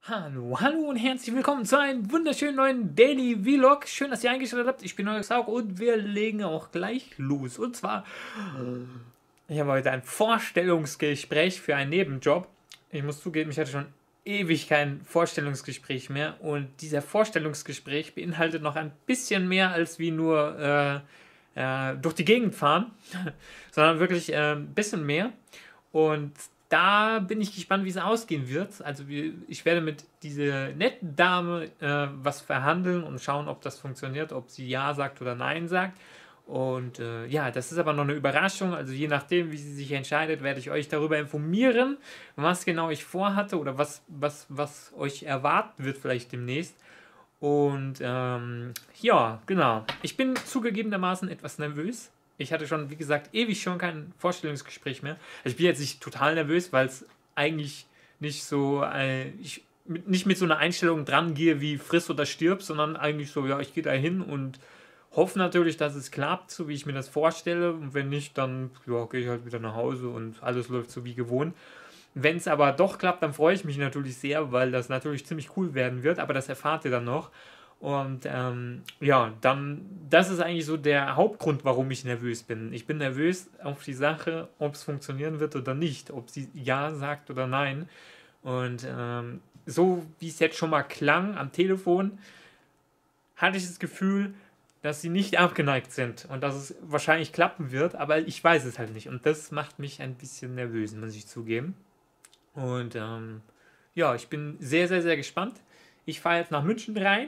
Hallo, hallo und herzlich willkommen zu einem wunderschönen neuen Daily Vlog. Schön, dass ihr eingeschaltet habt. Ich bin euer Sauk und wir legen auch gleich los. Und zwar, ich habe heute ein Vorstellungsgespräch für einen Nebenjob. Ich muss zugeben, ich hatte schon ewig kein Vorstellungsgespräch mehr. Und dieser Vorstellungsgespräch beinhaltet noch ein bisschen mehr als wie nur durch die Gegend fahren, sondern wirklich ein bisschen mehr. Und da bin ich gespannt, wie es ausgehen wird. Also ich werde mit dieser netten Dame was verhandeln und schauen, ob das funktioniert, ob sie Ja sagt oder Nein sagt. Und ja, das ist aber noch eine Überraschung. Also je nachdem, wie sie sich entscheidet, werde ich euch darüber informieren, was genau ich vorhatte oder was euch erwarten wird vielleicht demnächst. Und ja, genau. Ich bin zugegebenermaßen etwas nervös. Ich hatte schon, wie gesagt, ewig schon kein Vorstellungsgespräch mehr. Also ich bin jetzt nicht total nervös, weil es eigentlich nicht so, nicht mit so einer Einstellung dran gehe wie friss oder stirb, sondern eigentlich so, ja, ich gehe da hin und hoffe natürlich, dass es klappt, so wie ich mir das vorstelle. Und wenn nicht, dann ja, gehe ich halt wieder nach Hause und alles läuft so wie gewohnt. Wenn es aber doch klappt, dann freue ich mich natürlich sehr, weil das natürlich ziemlich cool werden wird, aber das erfahrt ihr dann noch. Und ja, dann, das ist eigentlich so der Hauptgrund, warum ich nervös bin. Ich bin nervös auf die Sache, ob es funktionieren wird oder nicht, ob sie Ja sagt oder nein. Und so wie es jetzt schon mal klang am Telefon, hatte ich das Gefühl, dass sie nicht abgeneigt sind und dass es wahrscheinlich klappen wird, aber ich weiß es halt nicht. Und das macht mich ein bisschen nervös, muss ich zugeben. Und ja, ich bin sehr, sehr, sehr gespannt. Ich fahre jetzt nach München rein.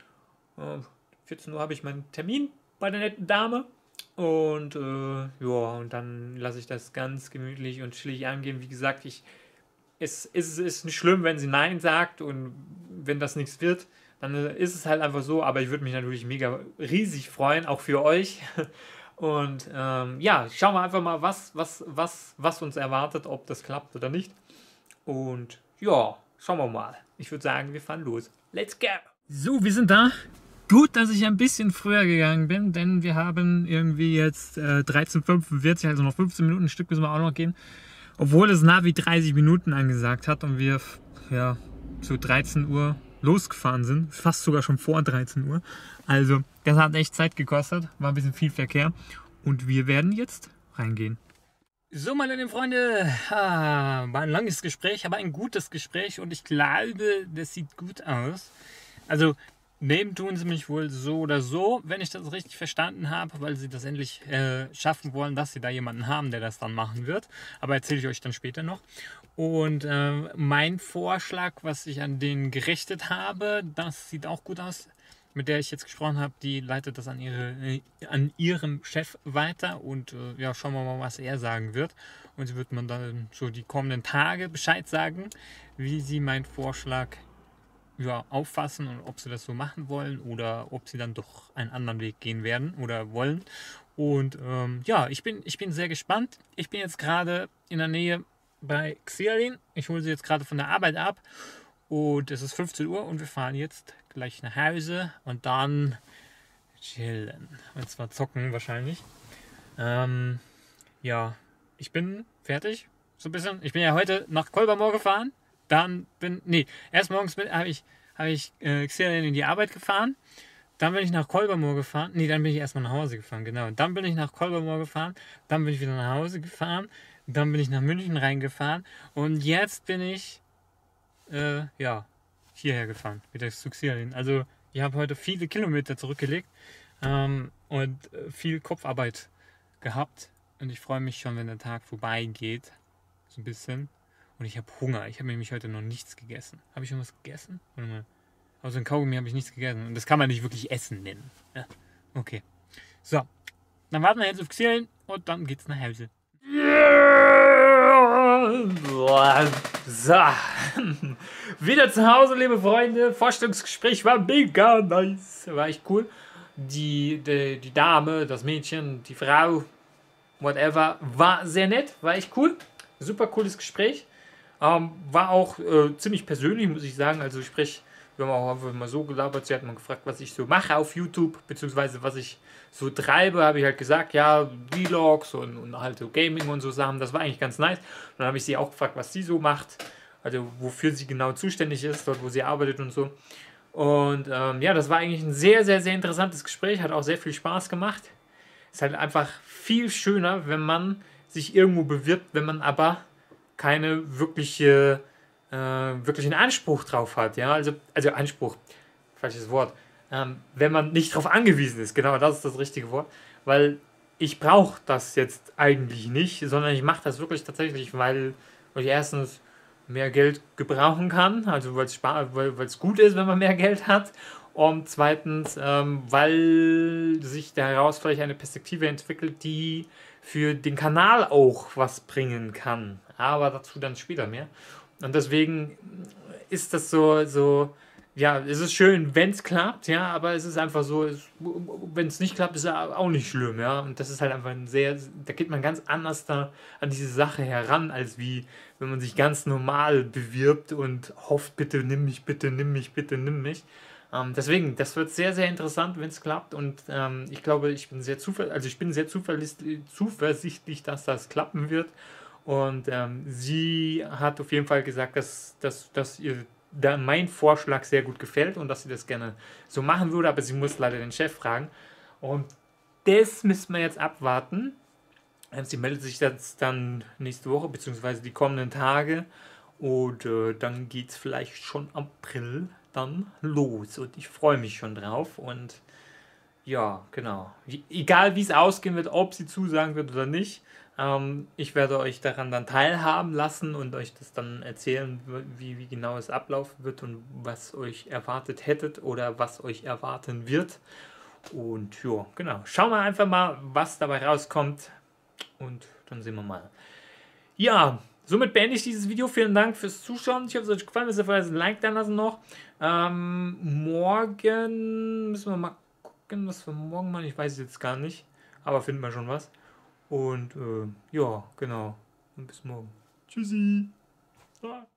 14 Uhr habe ich meinen Termin bei der netten Dame. Und ja, und dann lasse ich das ganz gemütlich und chillig angehen. Wie gesagt, es ist nicht schlimm, wenn sie Nein sagt und wenn das nichts wird, dann ist es halt einfach so. Aber ich würde mich natürlich mega riesig freuen, auch für euch. Und ja, schauen wir einfach mal, was uns erwartet, ob das klappt oder nicht. Und ja, schauen wir mal. Ich würde sagen, wir fahren los. Let's go! So, wir sind da. Gut, dass ich ein bisschen früher gegangen bin, denn wir haben irgendwie jetzt 13:45, also noch 15 Minuten, ein Stück müssen wir auch noch gehen. Obwohl das Navi 30 Minuten angesagt hat und wir ja zu 13 Uhr losgefahren sind. Fast sogar schon vor 13 Uhr. Also, das hat echt Zeit gekostet, war ein bisschen viel Verkehr. Und wir werden jetzt reingehen. So, meine lieben Freunde, war ein langes Gespräch, aber ein gutes Gespräch und ich glaube, das sieht gut aus. Also, nehmen tun sie mich wohl so oder so, wenn ich das richtig verstanden habe, weil sie das endlich schaffen wollen, dass sie da jemanden haben, der das dann machen wird. Aber erzähle ich euch dann später noch. Und mein Vorschlag, was ich an denen gerichtet habe, das sieht auch gut aus. Mit der ich jetzt gesprochen habe, die leitet das an ihrem Chef weiter und ja, schauen wir mal, was er sagen wird. Und sie wird man dann so die kommenden Tage Bescheid sagen, wie sie meinen Vorschlag ja, auffassen und ob sie das so machen wollen oder ob sie dann doch einen anderen Weg gehen werden oder wollen. Und ja, ich bin sehr gespannt. Ich bin jetzt gerade in der Nähe bei Xialin. Ich hole sie jetzt gerade von der Arbeit ab. Und es ist 15 Uhr und wir fahren jetzt gleich nach Hause und dann chillen. Und zwar zocken wahrscheinlich. Ja, ich bin fertig. So ein bisschen. Ich bin ja heute nach Kolbermoor gefahren. Erst morgens habe ich Xialin in die Arbeit gefahren. Dann bin ich nach Kolbermoor gefahren. Nee, dann bin ich erstmal nach Hause gefahren, genau. Dann bin ich nach Kolbermoor gefahren. Dann bin ich wieder nach Hause gefahren. Dann bin ich nach München reingefahren. Und jetzt bin ich ja, hierher gefahren, wieder zu Xialin. Also ich habe heute viele Kilometer zurückgelegt und viel Kopfarbeit gehabt. Und ich freue mich schon, wenn der Tag vorbeigeht. So ein bisschen. Und ich habe Hunger. Ich habe nämlich heute noch nichts gegessen. Habe ich schon was gegessen? Warte mal. Außer ein Kaugummi habe ich nichts gegessen. Und das kann man nicht wirklich Essen nennen. Ja, okay. So. Dann warten wir jetzt auf Xialin und dann geht's nach Hause. So, wieder zu Hause, liebe Freunde. Vorstellungsgespräch war mega nice. War echt cool. Die Dame, das Mädchen, die Frau, whatever, war sehr nett. War echt cool. Super cooles Gespräch. War auch ziemlich persönlich, muss ich sagen. Also wir haben auch einfach mal so gelabert. Sie hat mal gefragt, was ich so mache auf YouTube, beziehungsweise was ich so treibe. Habe ich halt gesagt, ja, Vlogs und halt so Gaming und so Sachen. Das war eigentlich ganz nice. Dann habe ich sie auch gefragt, was sie so macht. also wofür sie genau zuständig ist, dort wo sie arbeitet und so. Und ja, das war eigentlich ein sehr, sehr, sehr interessantes Gespräch, hat auch sehr viel Spaß gemacht. Ist halt einfach viel schöner, wenn man sich irgendwo bewirbt, wenn man aber keine wirklichen Anspruch drauf hat. Ja? Also Anspruch, falsches Wort. Wenn man nicht darauf angewiesen ist, genau, das ist das richtige Wort. Weil ich brauche das jetzt eigentlich nicht, sondern ich mache das wirklich tatsächlich, weil ich erstens mehr Geld gebrauchen kann, also weil es gut ist, wenn man mehr Geld hat. Und zweitens, weil sich daraus vielleicht eine Perspektive entwickelt, die für den Kanal auch was bringen kann. Aber dazu dann später mehr. Und deswegen ist das ja, es ist schön, wenn es klappt, ja, aber es ist einfach so, wenn es nicht klappt, ist es auch nicht schlimm, ja. Und das ist halt einfach da geht man ganz anders da an diese Sache heran, als wie wenn man sich ganz normal bewirbt und hofft, bitte nimm mich, bitte nimm mich, bitte nimm mich. Deswegen, das wird sehr, sehr interessant, wenn es klappt. Und ich glaube, ich bin sehr zuversichtlich, dass das klappen wird. Und sie hat auf jeden Fall gesagt, dass ihr da mein Vorschlag sehr gut gefällt und dass sie das gerne so machen würde, aber sie muss leider den Chef fragen. Und das müssen wir jetzt abwarten. Sie meldet sich jetzt dann nächste Woche, beziehungsweise die kommenden Tage. Und dann geht es vielleicht schon April dann los. Und ich freue mich schon drauf. Und ja, genau. Egal wie es ausgehen wird, ob sie zusagen wird oder nicht, ich werde euch daran dann teilhaben lassen und euch das dann erzählen, wie genau es ablaufen wird und was euch erwartet hättet oder was euch erwarten wird. Und ja, genau. Schauen wir einfach mal, was dabei rauskommt. Und dann sehen wir mal. Ja, somit beende ich dieses Video. Vielen Dank fürs Zuschauen. Ich hoffe, es hat euch gefallen. Müsst ihr vielleicht ein Like da lassen noch. Morgen müssen wir mal gucken, was wir morgen machen. Ich weiß es jetzt gar nicht. Aber finden wir schon was. Und ja, genau. Und bis morgen. Tschüssi. Ah.